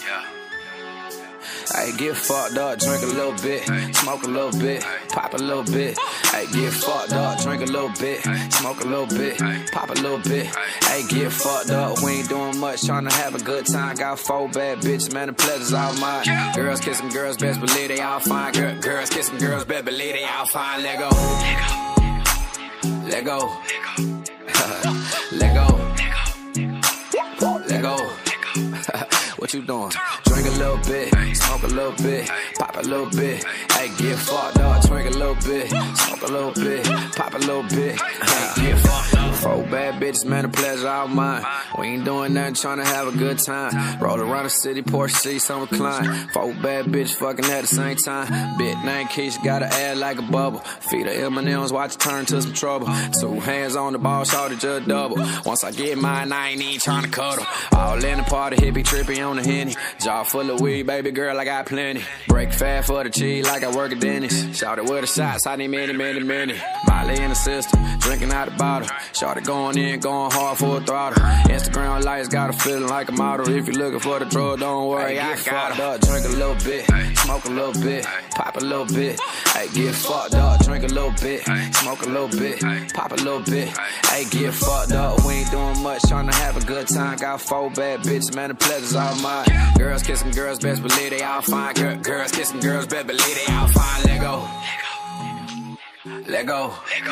Ay, get fucked up, drink a little bit, smoke a little bit, pop a little bit. Ay, get fucked up, drink a little bit, smoke a little bit, pop a little bit. Ay, get fucked up, we ain't doing much, tryna have a good time. Got 4 bad bitches, man, the pleasure's all mine. Girls kissing girls, best believe they all fine. Girls kissing girls, best believe they all fine. Let go, let go, let go, let go. What you doing? Drink a little bit, smoke a little bit, pop a little bit. Hey, get fucked up, drink a little bit, smoke a little bit, pop a little bit. Hey, get fucked up. 4 bad bitches, man, the pleasure all mine. We ain't doing nothing, tryna have a good time. Roll around the city, Porsche seats on recline. 4 bad bitches fucking at the same time. Big name Keisha, gotta add like a bubble. Feed her M&M's, watch it turn to some trouble. 2 hands on the ball, shorty just double. Once I get mine, I ain't even tryna cuddle. All in the party, hippie trippy on the Henny. Jar full of weed, baby girl, I got plenty. Break fast for the cheese like I work at Denny's. Shout it with the shots, I need many. Molly in the system, drinking out the bottle. Shout it going in, going hard for a throttle. Instagram lights got a feeling like a model. If you're looking for the drug, don't worry, I got it. Up, drink a little bit, smoke a little bit, pop a little bit. Hey, get fucked up, drink a little bit, smoke a little bit, pop a little bit. Hey, get fucked up, we ain't doing much, tryna have a good time. Got 4 bad bitches, man, the pleasure's all mine. Girls kissing girls, best believe they all fine. Girls kissing girls, best believe they all fine. Let go, let go,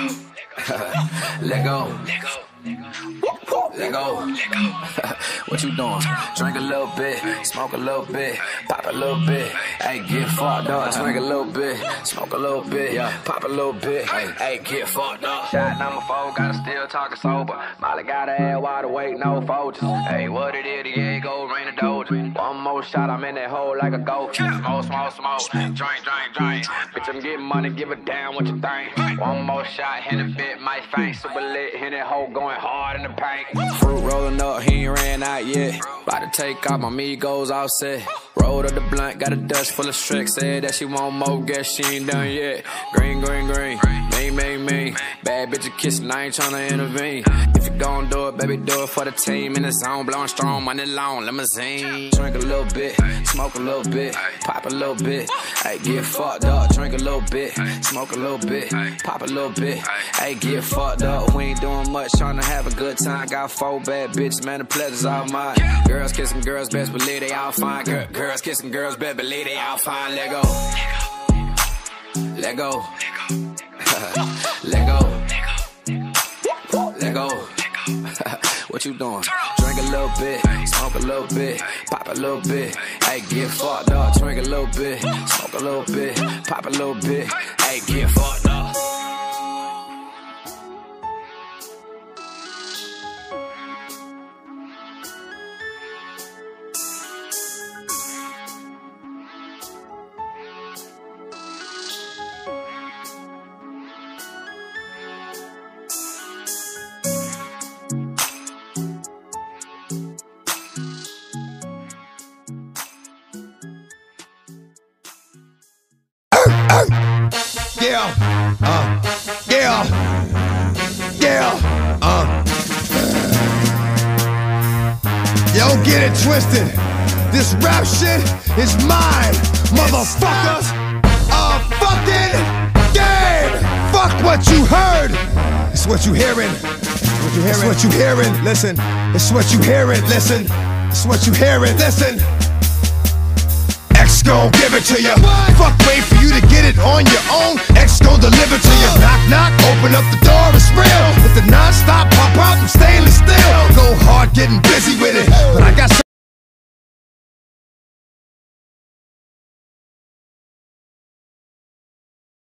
let go, let go. What you doing? Drink a little bit, smoke a little bit, pop a little bit. Hey, get fucked up. Drink a little bit, smoke a little bit, pop a little bit. Hey, get fucked up. Shot number 4, gotta still talking sober. Molly gotta add wide awake, no folgers. Hey, what it is, Diego, rain a doja. One more shot, I'm in that hole like a ghost. Smoke, drink. Bitch, I'm getting money, give a damn what you think. One more shot, hit a bit, my face super lit, hit that hole going hard in the paint. Fruit rolling up, he ain't ran out yet. About to take off, my Migos all set. Rolled up the blunt, got a Dutch full of Shrek. Said that she want more, guess she ain't done yet. Green, me. Bad bitch kissing, I ain't tryna intervene. If you gon' do it, baby, do it for the team. In the zone, blowing strong, money long, limousine. Drink a little bit, smoke a little bit, pop a little bit. Hey, get fucked up, drink a little bit, smoke a little bit, pop a little bit. Hey, get fucked up, we ain't doing much, tryna have a good time. Got 4 bad bitches, man, the pleasure's all mine. Girls kissing girls, best believe they all fine. Girls kissing girls, best believe they all fine. Let go, let go, let go, let go. What you doing? Drink a little bit, smoke a little bit, pop a little bit. Hey, get fucked up. Drink a little bit, smoke a little bit, pop a little bit. Hey, get fucked up. Don't get it twisted. This rap shit is mine, motherfuckers. Fucking game. Fuck what you heard. It's what you hearing. It's what you hearing. Listen. It's what you hearing. Listen. It's what you hearing. Listen. X gon' give it to you. Fuck, wait for you to get it on your own. X gon' deliver to you. Knock, knock, open up the door, it's real. With the non-stop pop out, I'm stainless steel.